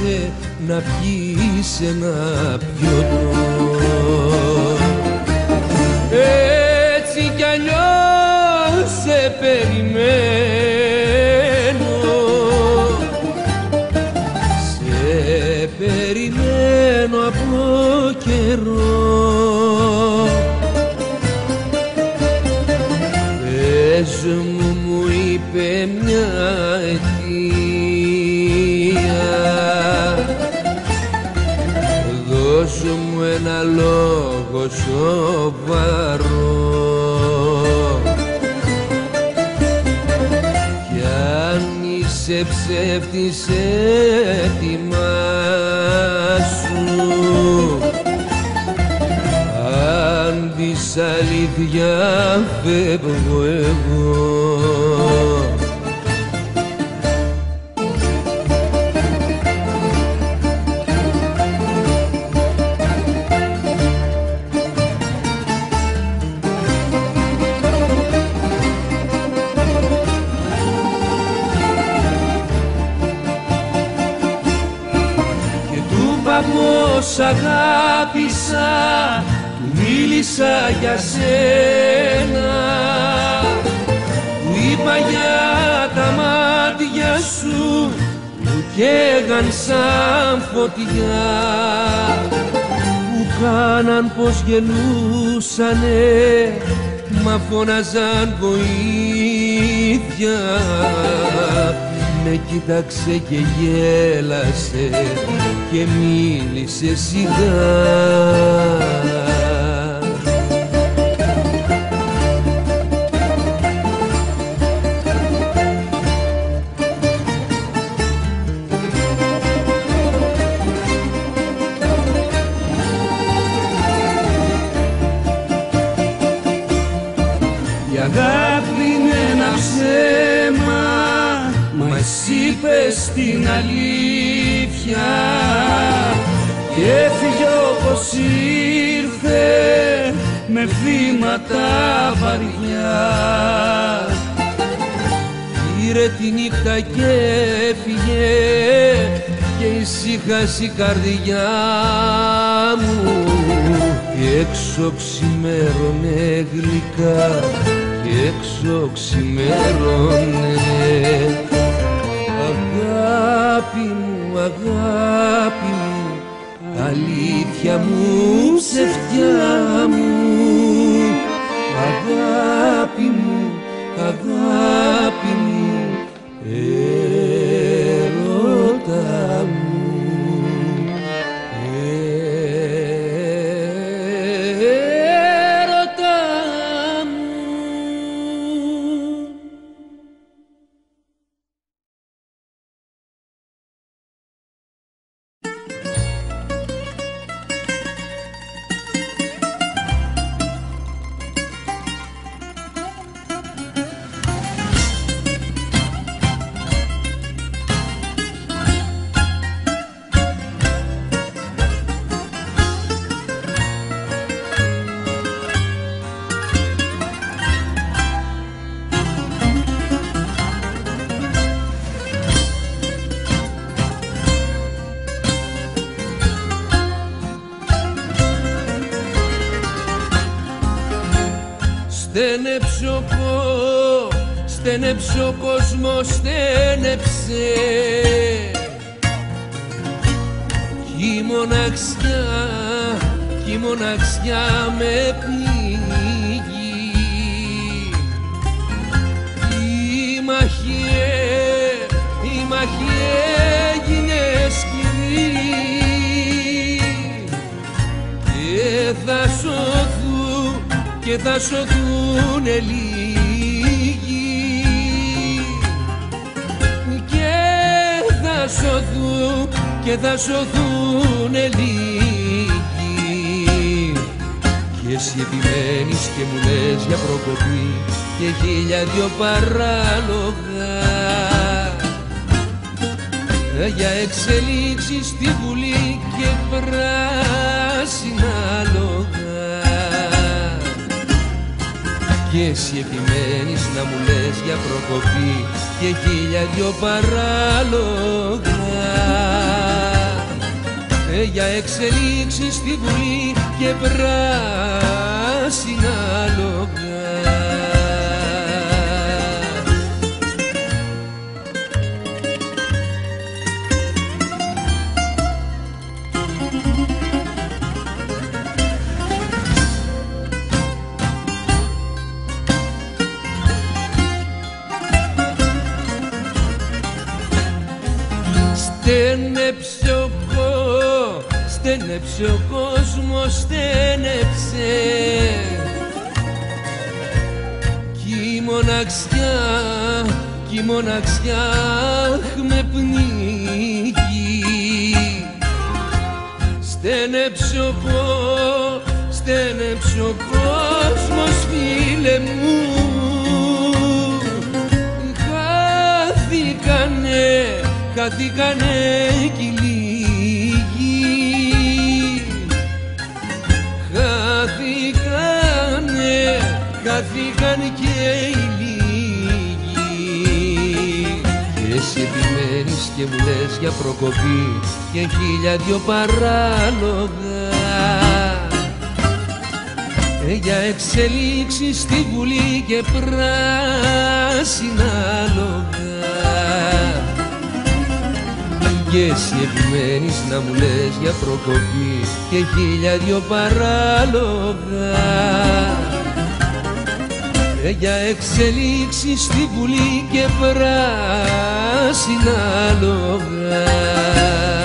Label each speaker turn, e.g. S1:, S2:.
S1: κάτσε να πιείς ένα πιωτό. Έτσι κι αλλιώς σε περιμένω, σε περιμένω από καιρό. Πες μου είπε μια μου ένα λόγο σοβαρό, κι αν είσαι ψεύτης ετοιμάσου, αν της αλήθεια φεύγω εγώ. Πως αγάπησα, του μίλησα για σένα, του είπα για τα μάτια σου που καίγαν σαν φωτιά, που κάναν πως γελούσανε μα φώναζαν βοήθεια. Με κοίταξε και γέλασε και μίλησε σιγά. Η αγάπη είναι ένα ψέμα, μα εσύ είπες την αλήθεια και έφυγε όπως ήρθε με βήματα βαριά. Πήρε τη νύχτα και έφυγε και ησύχασε η καρδιά μου, και έξω ξημέρωνε γλυκά και έξω ξημέρωνε. Αγάπη μου, αγάπη μου, αλήθεια μου, ψευτιά μου. Αγάπη μου, αγάπη μου, έρωτα μου. Στένεψε ο κόσμος, στένεψε, κι η μοναξιά με πνίγει. Η μάχη έγινε σκληρή και θα σωθούνε λίγοι, και θα σωθούνε λίγοι. Και εσύ επιμένεις και μου λες για προκοπή και χίλια δυο παράλογα, για εξελίξεις στη Βουλή και πράσινα λόγα. Και εσύ επιμένεις να μου λες για προκοπή και χίλια δυο παράλογα. για εξελίξεις στη Βουλή και πράσινα λόγα. Στένεψε ο κόσμος, στένεψε κι η μοναξιά με πνίγει. Στένεψε ο κόσμος, φίλε μου, χάθηκανε κι οι λίγοι, χάθηκαν και οι λίγοι. Και εσύ επιμένεις και μου λες για προκοπή και 1002 παράλογα, για εξελίξεις στη Βουλή και πράσινα λόγα. Και εσύ επιμένεις να μου λες για προκοπή και 1002 παράλογα, για εξελίξεις στη Βουλή και πράσινα λόγα.